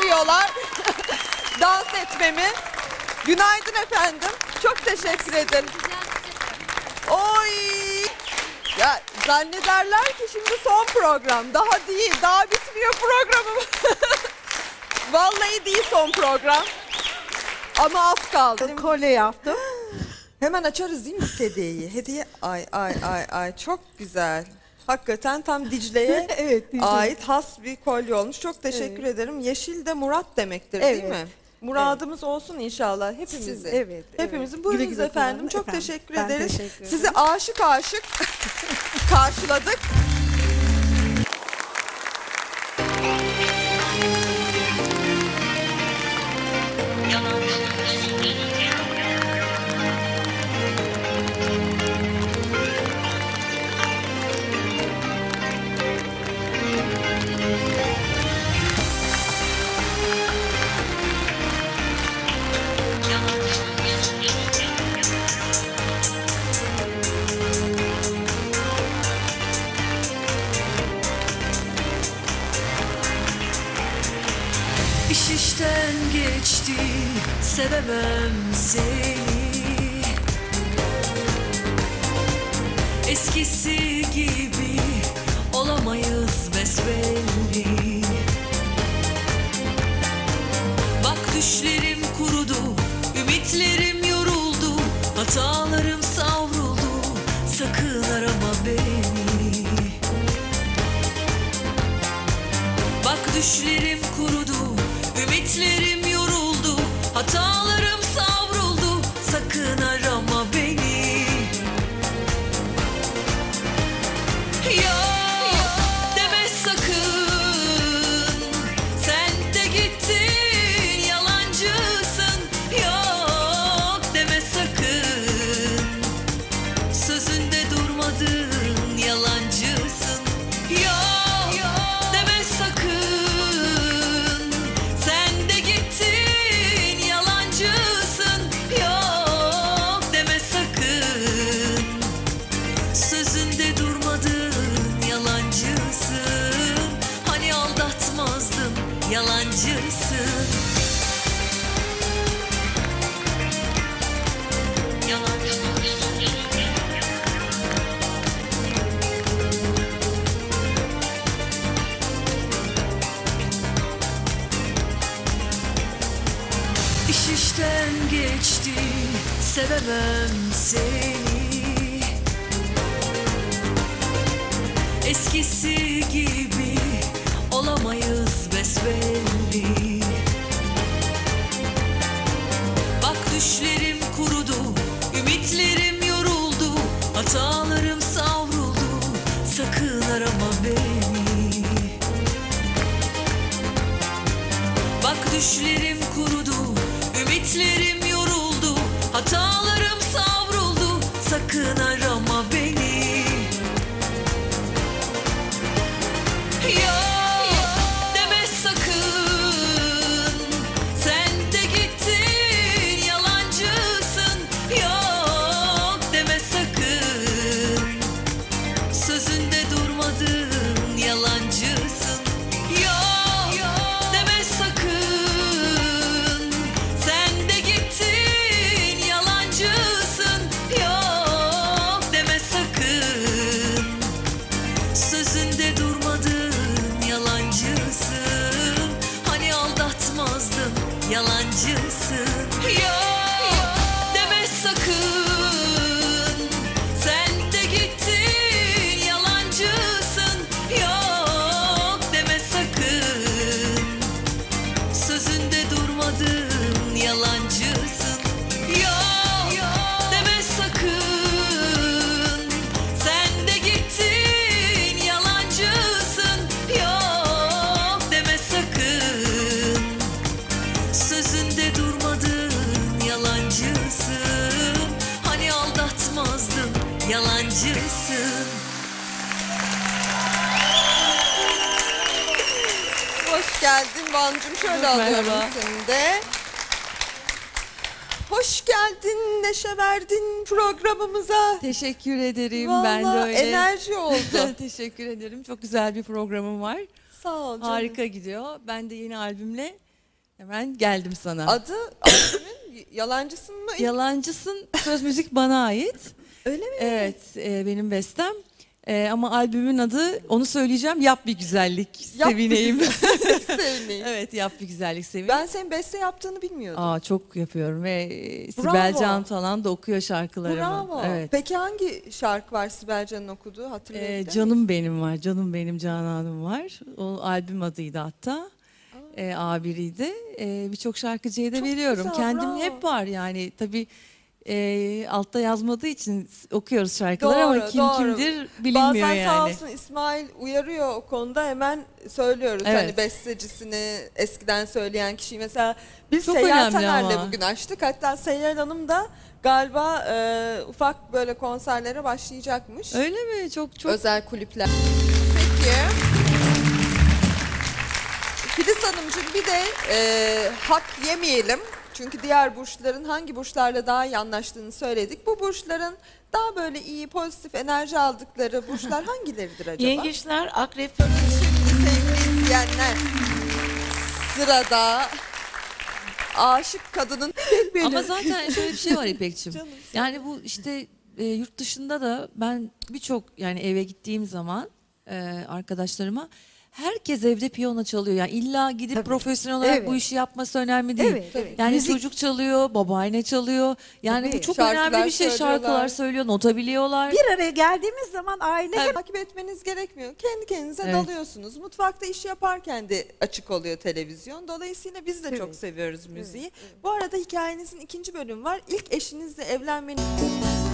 istiyorlar dans etmemi. Günaydın efendim. Çok teşekkür ederim. Oy! Ya zannederler ki şimdi son program. Daha değil, daha bitmiyor programım. Vallahi değil son program. Ama az kaldı. Kolye yaptım. Hemen açarız değil mi sedeyi? Hediye. Ay çok güzel. Hakikaten tam Dicle'ye Evet, Dicle. ait has bir kolye olmuş. Çok teşekkür ederim. Yeşil de Murat demektir değil mi? Muradımız olsun inşallah hepimizin. Evet. Hepimizin. Buyurunuz Güle güle efendim. kullanın. Çok Efendim, teşekkür ben ederiz. teşekkür ederim. Sizi aşık karşıladık. İş işten geçti, sevemem seni. Eskisi gibi olamayız besbelli. Bak düşlerim kurudu, ümitlerim yoruldu, hatalarım savruldu, sakın arama beni. Bak düşlerim kurudu, ümitlerim yoruldu, hatalarım savruldu, sakın arama beni. Yok deme sakın, sen de gittin yalancısın. Yok deme sakın, sözünde durmadın yalancısın. Yok deme sakın, sen de gittin yalancısın. Yok deme sakın, sözünde durmadın yalancısın. Hani aldatmazdın yalancısın. İş işten geçti, sevemem seni. Eskisi gibi olamayız besbelli. Bak düşlerim kurudu, ümitlerim yoruldu, hatalarım savruldu, sakın arama beni. Bak düşlerim kurudu, ümitlerim yoruldu, hatalarım savruldu, sakın arama beni. Yok deme sakın, sen de gittin yalancısın. Yok deme sakın, sözünde durmadın yalancısın. Yok deme sakın, sen de gittin yalancısın. Yok deme sakın, sözünde durmadın yalancısın. Hani aldatmazdın yalancısın. Yok deme sakın, sen de gittin yalancısın. Yok deme sakın, sözünde durmadın yalancısın. Yok deme sakın, sen de gittin yalancısın. Yok deme sakın, sözünde durmadın yalancısın. Hani aldatmazdın yalancısın. Hoş geldin Van'cığım. Şöyle alıyorum seni de. Hoş geldin, neşe verdin programımıza. Teşekkür ederim. Vallahi Ben de öyle. enerji oldu. Teşekkür ederim. Çok güzel bir programım var. Sağ ol canım. Harika gidiyor. Ben de yeni albümle Hemen geldim sana. Adı albümün Yalancısın mı? Yalancısın, söz müzik bana ait. Öyle mi? Evet, benim bestem. Ama albümün adı, onu söyleyeceğim, Yap Bir Güzellik Yap Bir Sevineyim. Güzellik Sevineyim. Evet, Yap Bir Güzellik Sevineyim. Ben senin beste yaptığını bilmiyordum. Aa, çok yapıyorum ve Bravo. Sibel Can falan da okuyor şarkılarımı. Bravo. Evet. Peki hangi şarkı var Sibel Can'ın okuduğu, hatırlayabilir misin? Canım Benim var, Canım Benim Canan'ım var. O albüm adıydı hatta. A1'iydi. Birçok şarkıcıya da Çok veriyorum. güzel, Kendim bravo. hep var yani tabii. Altta yazmadığı için okuyoruz şarkıları ama kim doğru. kimdir bilinmiyor Bazen yani. sağ olsun İsmail uyarıyor o konuda, hemen söylüyoruz. Evet. Hani bestecisini, eskiden söyleyen kişiyi. Mesela biz Çok Seyyar önemli Taner'le ama. bugün açtık. Hatta Seyyar Hanım da galiba ufak böyle konserlere başlayacakmış. Öyle mi? Çok Özel kulüpler. Peki. Filiz Hanımcığım, bir de hak yemeyelim. Çünkü diğer burçların hangi burçlarla daha iyi anlaştığını söyledik. Bu burçların daha böyle iyi, pozitif enerji aldıkları burçlar hangileridir acaba? Yengeçler, akrep, Şimdi sevgili izleyenler, sırada aşık kadının ama zaten şöyle bir şey var İpekçim. Canım, Yani bu işte yurt dışında da ben birçok yani eve gittiğim zaman arkadaşlarıma herkes evde piyano çalıyor. Yani illa gidip Tabii. profesyonel olarak Evet. bu işi yapması önemli değil. Evet, evet. Yani Müzik. çocuk çalıyor, babaanne çalıyor. Yani Tabii. bu çok Şarkılar önemli bir şey. söylüyorlar. Şarkılar söylüyor, nota biliyorlar. bir araya geldiğimiz zaman aile hep takip etmeniz gerekmiyor. Kendi kendinize Evet. dalıyorsunuz. Mutfakta iş yaparken de açık oluyor televizyon. Dolayısıyla biz de çok Evet. seviyoruz müziği. Bu arada hikayenizin 2. bölümü var. İlk eşinizle evlenmenin...